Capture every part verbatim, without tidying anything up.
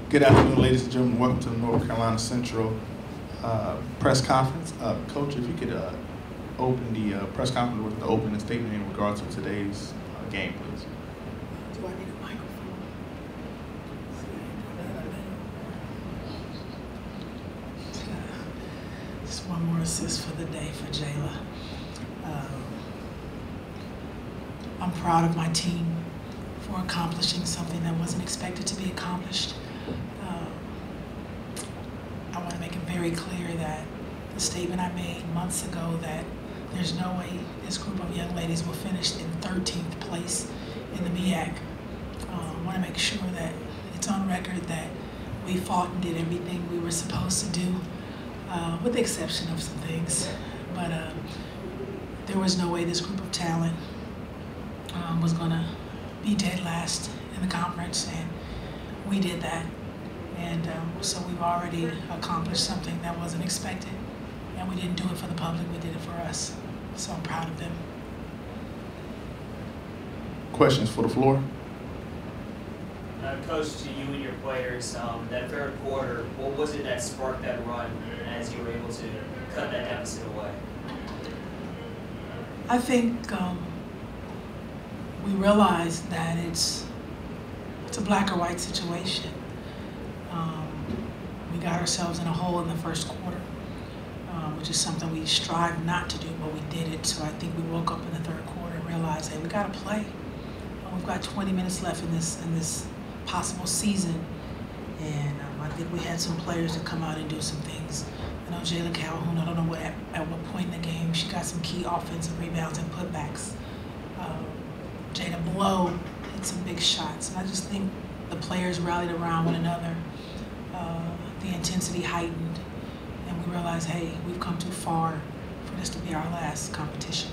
Good afternoon, ladies and gentlemen. Welcome to the North Carolina Central uh, press conference. Uh, Coach, if you could uh, open the uh, press conference with the opening statement in regards to today's uh, game, please. Do I need a microphone? Just one more assist for the day for Jayla. Um, I'm proud of my team for accomplishing something that wasn't expected to be accomplished. Um, I want to make it very clear that the statement I made months ago that there's no way this group of young ladies will finish in thirteenth place in the M E A C. Uh, I want to make sure that it's on record that we fought and did everything we were supposed to do, uh, with the exception of some things. But uh, there was no way this group of talent um, was going to be dead last in the conference, and we did that. And um, so we've already accomplished something that wasn't expected, and we didn't do it for the public, we did it for us. So I'm proud of them. Questions for the floor? Uh, Coach, to you and your players, um, that third quarter, what was it that sparked that run as you were able to cut that deficit away? I think um, we realized that it's it's a black or white situation. Um, we got ourselves in a hole in the first quarter, um, which is something we strive not to do, but we did it. So I think we woke up in the third quarter and realized, hey, we got to play. Uh, we've got twenty minutes left in this in this possible season, and um, I think we had some players to come out and do some things. I know Jayla Calhoun, I don't know what at, at what point in the game, she got some key offensive rebounds and putbacks. Um, Jada Blow hit some big shots, and I just think the players rallied around one another. Uh, the intensity heightened, and we realized, hey, we've come too far for this to be our last competition.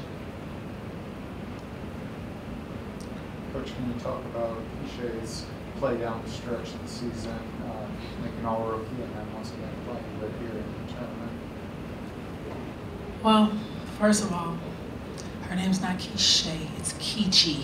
Coach, can you talk about Keisha's play down the stretch of the season, uh, making all rookie, and then once again playing good here in the tournament? Well, first of all, her name's not Keisha, it's Kichi.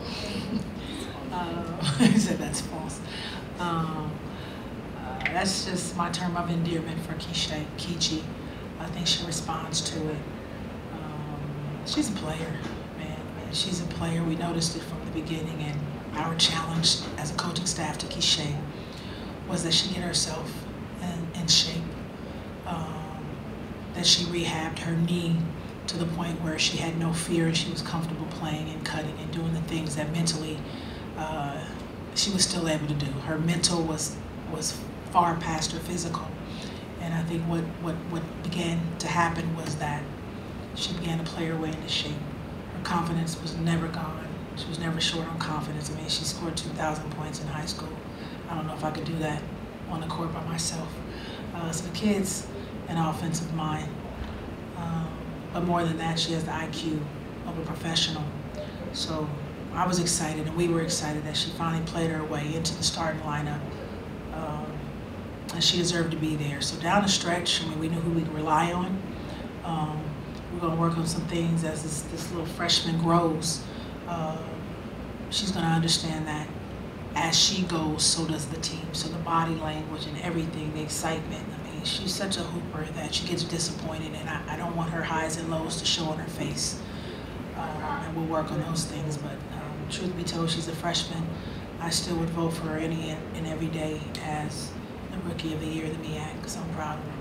uh, I said that's false. Um, uh, that's just my term of endearment for Keisha, Kichi. I think she responds to it. Um, she's a player, man, man. She's a player. We noticed it from the beginning, and our challenge as a coaching staff to Keisha was that she get herself in, in shape, um, that she rehabbed her knee to the point where she had no fear and she was comfortable playing and cutting and doing the things that mentally uh, she was still able to do. Her mental was was far past her physical, and I think what, what, what began to happen was that she began to play her way into shape. Her confidence was never gone. She was never short on confidence. I mean, she scored two thousand points in high school. I don't know if I could do that on the court by myself. Uh, so the kid's an offensive mind. Um, but more than that, she has the I Q of a professional. So I was excited, and we were excited that she finally played her way into the starting lineup. Um, and she deserved to be there. So down the stretch, I mean, we knew who we'd rely on. Um, we're going to work on some things as this, this little freshman grows. Uh, she's going to understand that as she goes, so does the team. So the body language and everything, the excitement. I mean, she's such a hooper that she gets disappointed, and I, I don't want her highs and lows to show on her face. Uh, and we'll work on those things. But um, truth be told, she's a freshman. I still would vote for her any and every day as the Rookie of the Year of the M E A C, because I'm proud of her.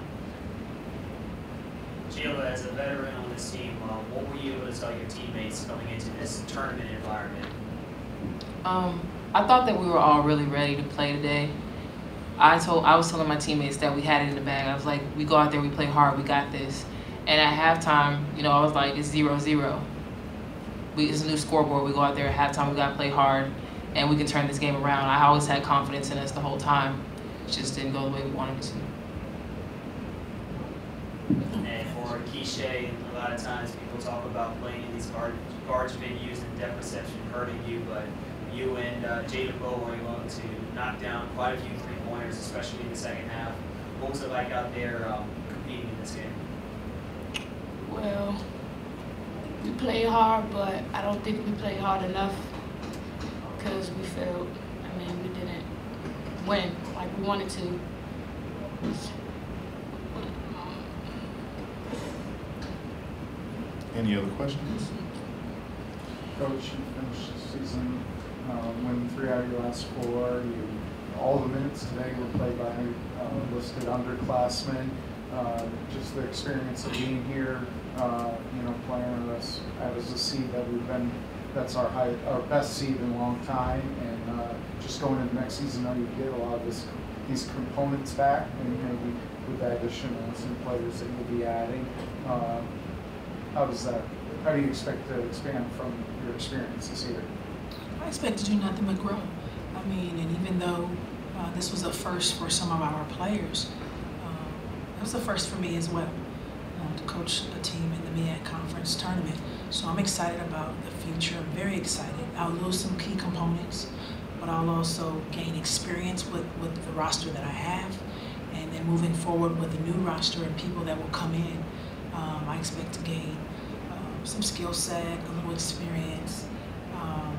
Jayla, as a veteran on this team, uh, what were you able to tell your teammates coming into this tournament environment? Um, I thought that we were all really ready to play today. I told, I was telling my teammates that we had it in the bag. I was like, we go out there, we play hard, we got this. And at halftime, you know, I was like, it's zero zero. We, it's a new scoreboard. We go out there at halftime, we gotta play hard, and we can turn this game around. I always had confidence in us the whole time. It just didn't go the way we wanted it to. And for Keisha, a lot of times people talk about playing in these garbage, garbage venues and depth perception hurting you, but you and uh, Jada Blow were able to knock down quite a few three-pointers, especially in the second half. What was it like out there um, competing in this game? Well, we played hard, but I don't think we played hard enough because we failed. I mean, we didn't win like we wanted to. Any other questions? Coach, you finished the season um, winning three out of your last four. You, all the minutes today were played by uh, listed underclassmen. Uh, just the experience of being here, uh, you know, playing with us as a seed that we've been, that's our high, our best seed in a long time. And uh, just going into next season, now you get a lot of this, these components back, and maybe with the addition of some players that you'll be adding. Uh, how does that? How do you expect to expand from your experiences here? I expect to do nothing but grow. I mean, and even though uh, this was a first for some of our players, um, it was a first for me as well, uh, to coach a team in the M E A C Conference tournament. So I'm excited about the future. I'm very excited. I'll lose some key components, but I'll also gain experience with, with the roster that I have. And then moving forward with the new roster and people that will come in, um, I expect to gain um, some skill set, a little experience. Um,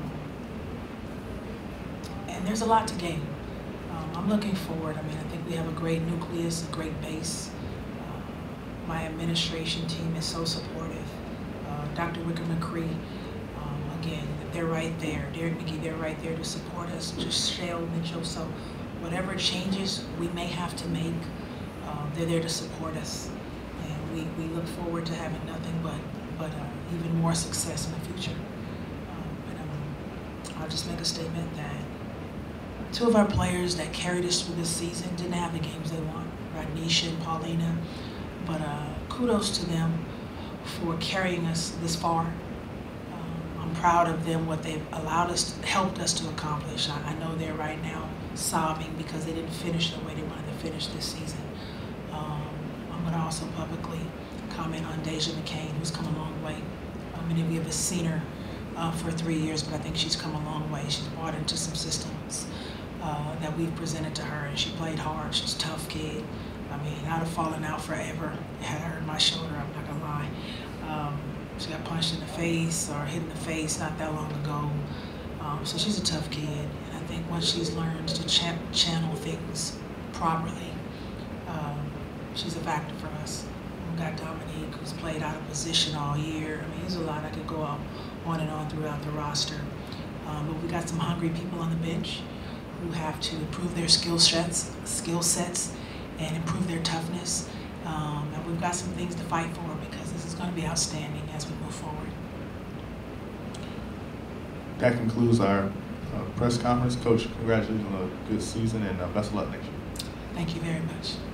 and there's a lot to gain. Um, I'm looking forward. I mean, I think we have a great nucleus, a great base. Uh, my administration team is so supportive. Uh, Doctor Wicker McCree, um, again, they're right there. Derek McGee, they're right there to support us. Just Shale Mitchell. So whatever changes we may have to make, uh, they're there to support us. And we, we look forward to having nothing but, but uh, even more success in the future. Um, and um, I'll just make a statement that two of our players that carried us through this season didn't have the games they want, Radnisha and Paulina. But uh, kudos to them for carrying us this far. Um, I'm proud of them, what they've allowed us, helped us to accomplish. I, I know they're right now sobbing because they didn't finish the way they wanted to finish this season. Um, I'm going to also publicly comment on Deja McCain, who's come a long way. Uh, many of you have seen her uh, for three years, but I think she's come a long way. She's brought into some systems uh, that we've presented to her, and she played hard. She's a tough kid. I mean, I'd have fallen out forever had I hurt my shoulder, I'm not gonna lie. Um, she got punched in the face or hit in the face not that long ago. Um, so she's a tough kid. And I think once she's learned to ch channel things properly, um, she's a factor for us. We've got Dominique, who's played out of position all year. I mean, there's a lot I could go on, on and on throughout the roster. Um, but we got some hungry people on the bench who have to improve their skill sets, skill sets, and improve their toughness. Um, and we've got some things to fight for because this is going to be outstanding as we move forward. That concludes our uh, press conference. Coach, congratulations on a good season and uh, best of luck next year. Thank you very much.